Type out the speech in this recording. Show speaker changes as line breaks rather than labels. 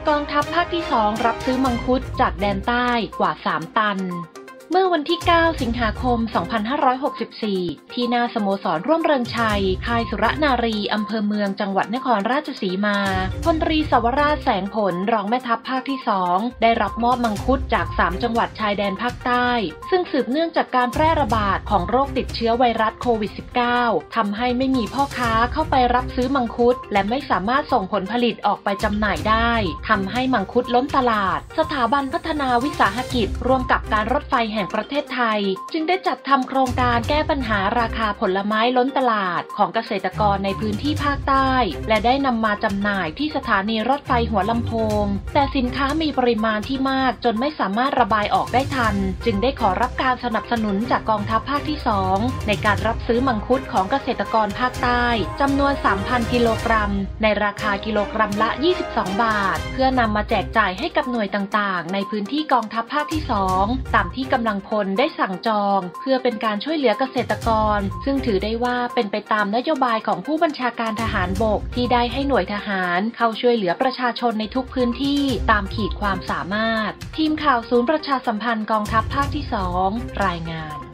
กองทัพภาคที่ 2 รับซื้อมังคุดจากแดนใต้กว่า 3 ตันเมื่อวันที่ 9 สิงหาคม 2564 ที่หน้าสโมสรร่วมเริงชัย ค่ายสุรนารี อำเภอเมืองจังหวัดนครราชสีมาพลตรีสวราชแสงผล รองแม่ทัพภาคที่ 2 ได้รับมอบมังคุดจาก 3 จังหวัดชายแดนภาคใต้ ซึ่งสืบเนื่องจากการแพร่ระบาดของโรคติดเชื้อไวรัสโควิด -19 ทำให้ไม่มีพ่อค้าเข้าไปรับซื้อมังคุดและไม่สามารถส่งผลผลิตออกไปจำหน่ายได้ทำให้มังคุดล้นตลาดสถาบันพัฒนาวิสาหกิจร่วมกับการรถไฟแห่งประเทศไทยจึงได้จัดทำโครงการแก้ปัญหาราคาผลไม้ล้นตลาดของเกษตรกรในพื้นที่ภาคใต้และได้นำมาจำหน่ายที่สถานีรถไฟหัวลำโพงแต่สินค้ามีปริมาณที่มากจนไม่สามารถระบายออกได้ทันจึงได้ขอรับการสนับสนุนจากกองทัพภาคที่ 2ในการรับซื้อมังคุดของเกษตรกรภาคใต้จำนวน 3,000 กิโลกรัมในราคากิโลกรัมละ 22 บาทเพื่อนำมาแจกจ่ายให้กับหน่วยต่างๆในพื้นที่กองทัพภาคที่ 2ตามที่กำลังพลได้สั่งจองเพื่อเป็นการช่วยเหลือเกษตรกรซึ่งถือได้ว่าเป็นไปตามนโยบายของผู้บัญชาการทหารบกที่ได้ให้หน่วยทหารเข้าช่วยเหลือประชาชนในทุกพื้นที่ตามขีดความสามารถทีมข่าวศูนย์ประชาสัมพันธ์กองทัพภาคที่ 2รายงาน